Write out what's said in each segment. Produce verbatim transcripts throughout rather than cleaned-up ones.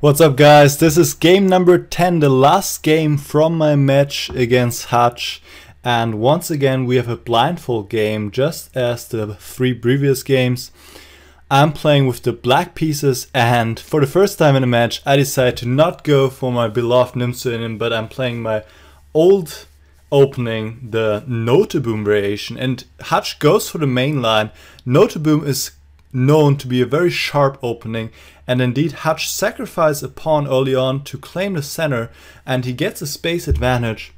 What's up, guys? This is game number ten, the last game from my match against Hutch. And once again we have a blindfold game, just as the three previous games. I'm playing with the black pieces, and for the first time in a match I decided to not go for my beloved Nimsuinin, but I'm playing my old opening, the Notaboom variation. And Hutch goes for the main line. Notaboom is known to be a very sharp opening, and indeed Hutch sacrificed a pawn early on to claim the center, and he gets a space advantage.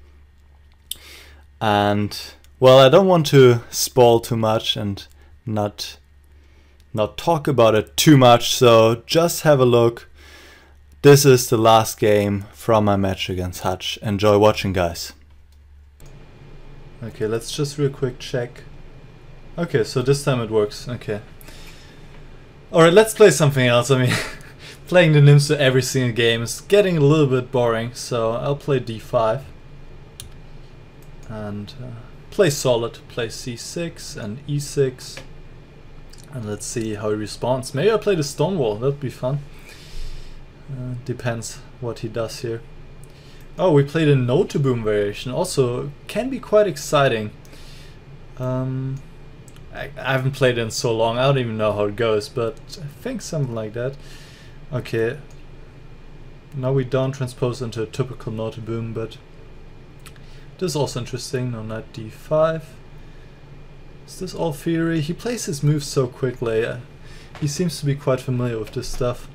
And well, I don't want to spoil too much and not not talk about it too much, so just have a look. This is the last game from my match against Hutch. Enjoy watching, guys. Okay, let's just real quick check. Okay, so this time it works. Okay. Alright, let's play something else. I mean, playing the Nimsu every single game is getting a little bit boring, so I'll play d five. And uh, play solid, play c six and e six. And let's see how he responds. Maybe I'll play the Stonewall, that'd be fun. Uh, depends what he does here. Oh, we played a Notaboom variation, also can be quite exciting. Um... I haven't played it in so long, I don't even know how it goes, but I think something like that. Okay, now we don't transpose into a typical Notaboom, but this is also interesting. No, knight d five. Is this all theory? He plays his moves so quickly. Uh, he seems to be quite familiar with this stuff.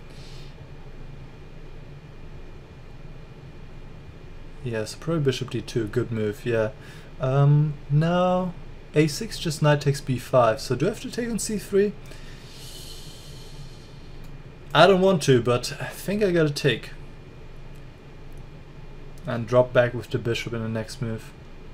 Yes, probably bishop d two, good move, yeah. Um, no. a six, just knight takes b five, so do I have to take on c three? I don't want to, but I think I gotta take. And drop back with the bishop in the next move.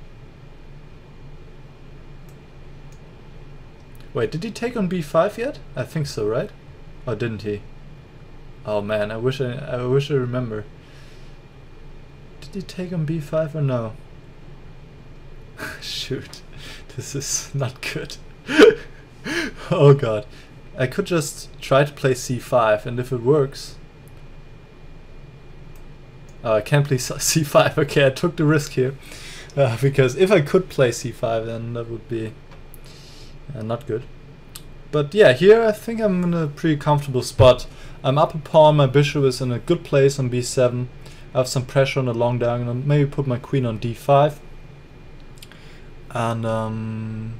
Wait, did he take on b five yet? I think so, right? Or didn't he? Oh man, I wish I, I wish I remember. Did he take on b five or no? Shoot. This is not good. Oh god. I could just try to play c five, and if it works... Oh, I can't play c five. Okay, I took the risk here. Uh, because if I could play c five, then that would be uh, not good. But yeah, here I think I'm in a pretty comfortable spot. I'm up a pawn, my bishop is in a good place on b seven. I have some pressure on the long diagonal. Maybe put my queen on d five. And um,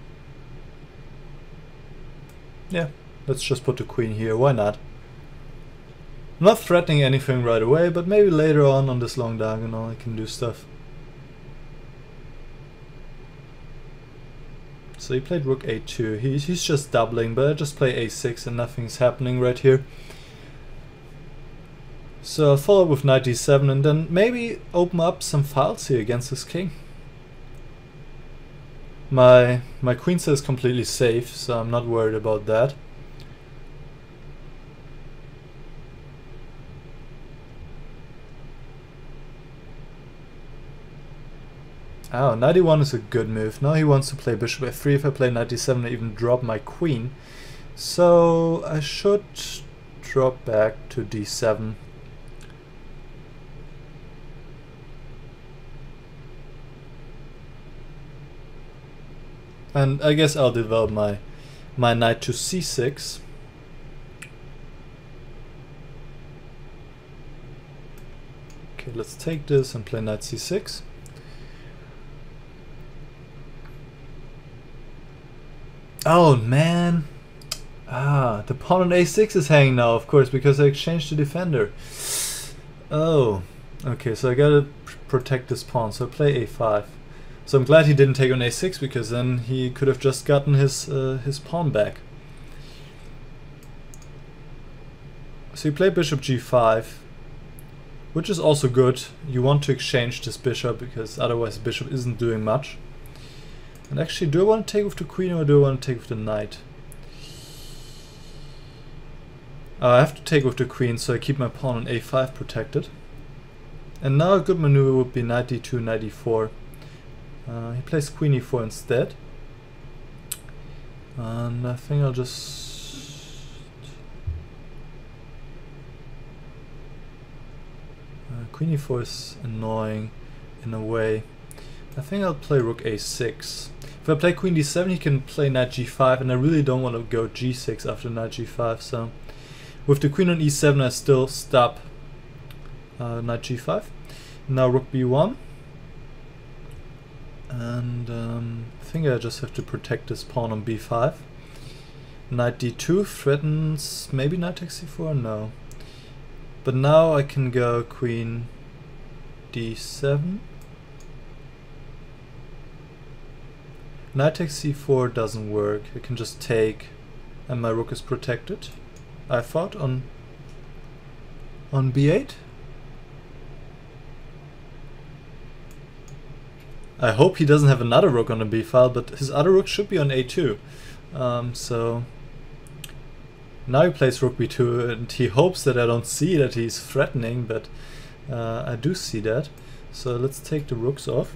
yeah, let's just put the queen here, why not? I'm not threatening anything right away, but maybe later on on this long diagonal I can do stuff. So he played rook a two, he, he's just doubling, but I just play a six and nothing's happening right here. So I'll follow up with knight d seven and then maybe open up some files here against this king. My my queen set is completely safe, so I'm not worried about that. Oh, knight e one is a good move. Now he wants to play bishop f three. If I play knight d seven, I even drop my queen. So I should drop back to d seven. And I guess I'll develop my my knight to c six. Okay, let's take this and play knight c six. Oh man! Ah, the pawn on a six is hanging now, of course, because I exchanged the defender. Oh, okay, so I gotta pr protect this pawn, so I play a five. So I'm glad he didn't take on a six, because then he could have just gotten his uh, his pawn back. So you play bishop g five, which is also good. You want to exchange this bishop, because otherwise the bishop isn't doing much. And actually, do I want to take with the queen or do I want to take with the knight? Uh, I have to take with the queen, so I keep my pawn on a five protected. And now a good maneuver would be knight d two, knight d four. Uh, he plays queen e four instead, and I think I'll just queen e four is annoying in a way. I think I'll play rook a six. If I play queen d seven, he can play knight g five, and I really don't want to go g six after knight g five, so with the queen on e seven I still stop uh, knight g five. Now rook b one, and um, I think I just have to protect this pawn on b five. Knight d two threatens maybe knight takes c four, no. But now I can go queen d seven. Knight takes c four doesn't work. I can just take, and my rook is protected. I thought on on b eight. I hope he doesn't have another rook on the b file, but his other rook should be on a two. Um, so now he plays rook b two, and he hopes that I don't see that he's threatening, but uh, I do see that. So let's take the rooks off.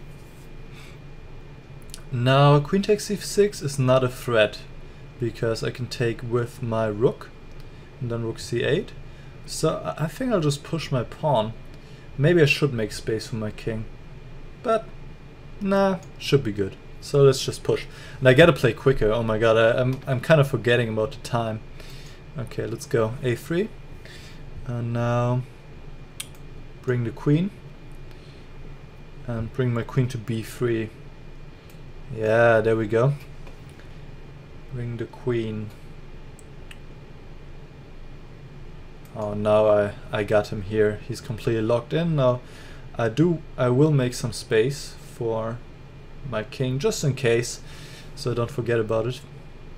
Now queen takes c six is not a threat, because I can take with my rook, and then rook c eight. So I think I'll just push my pawn. Maybe I should make space for my king, but nah, should be good. So let's just push. And I gotta play quicker. Oh my god, I, I'm I'm kind of forgetting about the time. Okay, let's go a three, and now bring the queen, and bring my queen to b three. Yeah, there we go. Bring the queen. Oh, now I I got him here. He's completely locked in. Now I do I will make some space for my king just in case, so don't forget about it.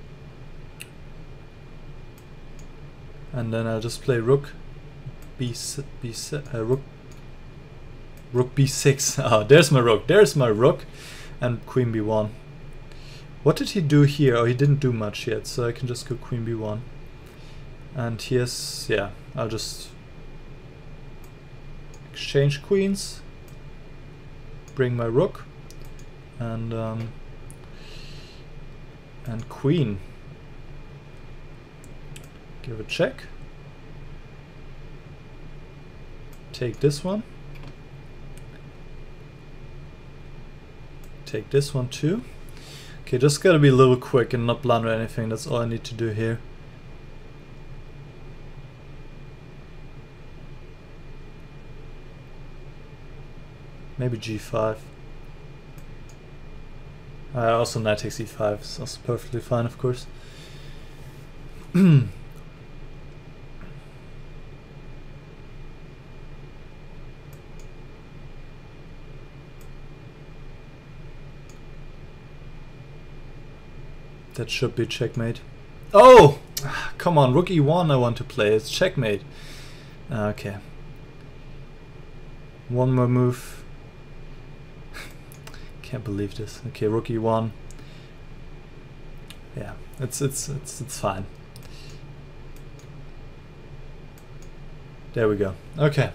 And then I'll just play rook b b uh, rook rook b six. Oh, there's my rook. There's my rook. And queen b one. What did he do here? Oh, he didn't do much yet, so I can just go queen b one. And here's, yeah, I'll just exchange queens, bring my rook, and um, and queen. Give a check. Take this one. Take this one too. Okay, just gotta be a little quick and not blunder anything. That's all I need to do here. Maybe g five. Uh, also knight takes e five. It's also perfectly fine, of course. That should be checkmate. Oh! Come on, rook e one I want to play. It's checkmate. Okay. One more move. Can't believe this. Okay, rook e one. Yeah, it's it's it's it's fine. There we go. Okay.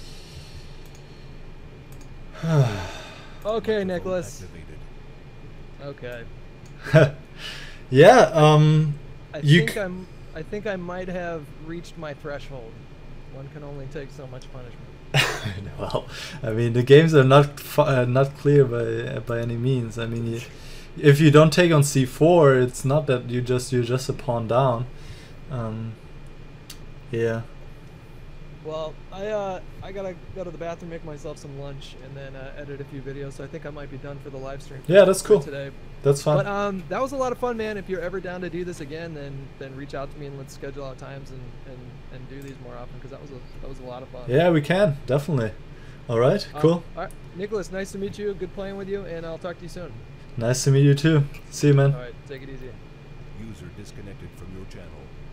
Okay, Nicholas. Okay. Yeah, um I you think I'm I think I might have reached my threshold. One can only take so much punishment. well, I mean the games are not fu uh, not clear by uh, by any means. I mean, you, if you don't take on c four, it's not that you just you're just a pawn down. Um, yeah. Well, I uh I gotta go to the bathroom, make myself some lunch, and then uh, edit a few videos. So I think I might be done for the live stream. Yeah, that's cool. Today. That's fun. But um, that was a lot of fun, man. If you're ever down to do this again, then then reach out to me and let's schedule out times and and, and do these more often, because that was a that was a lot of fun. Yeah, we can definitely. All right, cool. Um, all right, Nicholas, nice to meet you. Good playing with you, and I'll talk to you soon. Nice to meet you too. See you, man. All right, take it easy. User disconnected from your channel.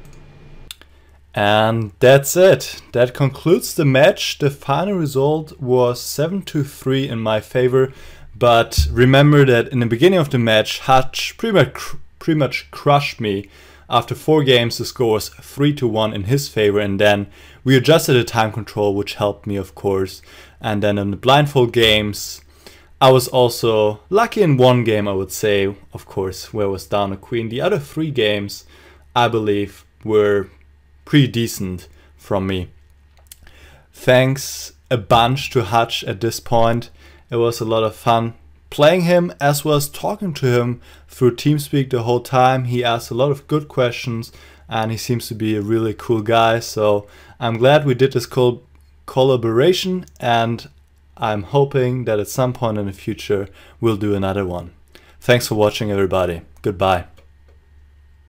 And that's it. That concludes the match. The final result was seven to three in my favor. But remember that in the beginning of the match, Hutch pretty much, cr pretty much crushed me. After four games, the score was three to one in his favor. And then we adjusted the time control, which helped me, of course. And then in the blindfold games, I was also lucky in one game, I would say, of course, where I was down a queen. The other three games, I believe, were pretty decent from me. Thanks a bunch to Hutch at this point. It was a lot of fun playing him as well as talking to him through TeamSpeak the whole time. He asked a lot of good questions and he seems to be a really cool guy. So I'm glad we did this col collaboration, and I'm hoping that at some point in the future we'll do another one. Thanks for watching, everybody. Goodbye.